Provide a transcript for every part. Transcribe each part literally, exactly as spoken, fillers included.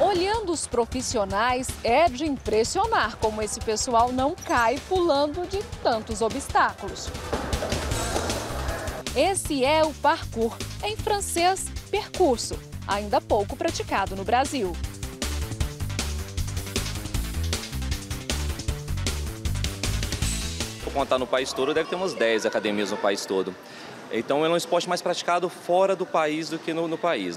Olhando os profissionais, é de impressionar como esse pessoal não cai pulando de tantos obstáculos. Esse é o parkour, em francês, percurso, ainda pouco praticado no Brasil. Vou contar no país todo, deve ter umas dez academias no país todo. Então é um esporte mais praticado fora do país do que no, no país.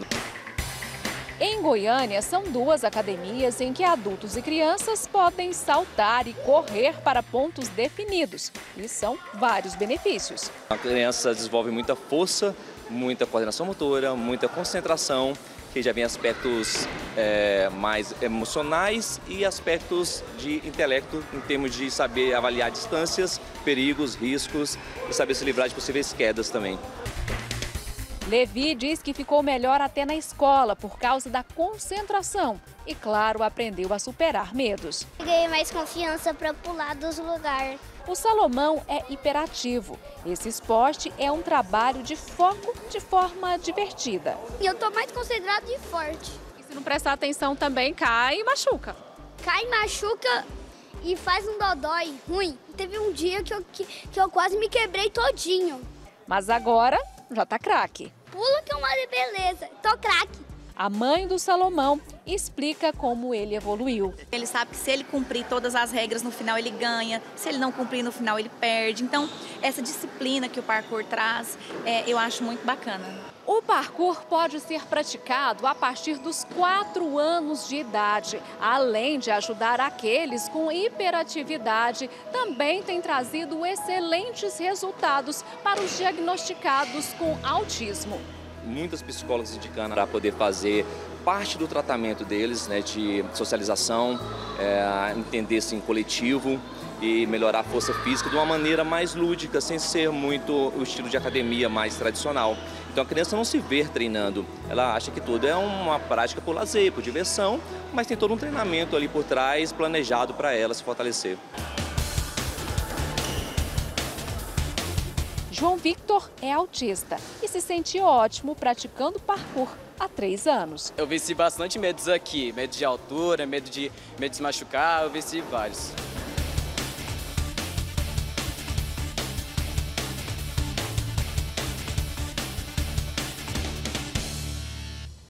Em Goiânia, são duas academias em que adultos e crianças podem saltar e correr para pontos definidos. E são vários benefícios. A criança desenvolve muita força, muita coordenação motora, muita concentração, que já vem aspectos é, mais emocionais e aspectos de intelecto, em termos de saber avaliar distâncias, perigos, riscos e saber se livrar de possíveis quedas também. Levi diz que ficou melhor até na escola por causa da concentração e, claro, aprendeu a superar medos. Ganhei mais confiança para pular dos lugares. O Salomão é hiperativo. Esse esporte é um trabalho de foco de forma divertida. Eu tô mais concentrado e forte. E se não prestar atenção também, cai e machuca. Cai, machuca e faz um dodói ruim. Teve um dia que eu, que, que eu quase me quebrei todinho. Mas agora já tá craque. Pula que é uma beleza, tô craque. A mãe do Salomão explica como ele evoluiu. Ele sabe que se ele cumprir todas as regras no final ele ganha, se ele não cumprir no final ele perde. Então essa disciplina que o parkour traz, é, eu acho muito bacana. O parkour pode ser praticado a partir dos quatro anos de idade. Além de ajudar aqueles com hiperatividade, também tem trazido excelentes resultados para os diagnosticados com autismo. Muitas psicólogas indicando para poder fazer parte do tratamento deles, né, de socialização, é, entender-se em coletivo e melhorar a força física de uma maneira mais lúdica, sem ser muito o estilo de academia mais tradicional. Então a criança não se vê treinando, ela acha que tudo é uma prática por lazer, por diversão, mas tem todo um treinamento ali por trás planejado para ela se fortalecer. João Victor é autista e se sente ótimo praticando parkour há três anos. Eu venci bastante medos aqui, medo de altura, medo de, medo de se machucar, eu venci vários.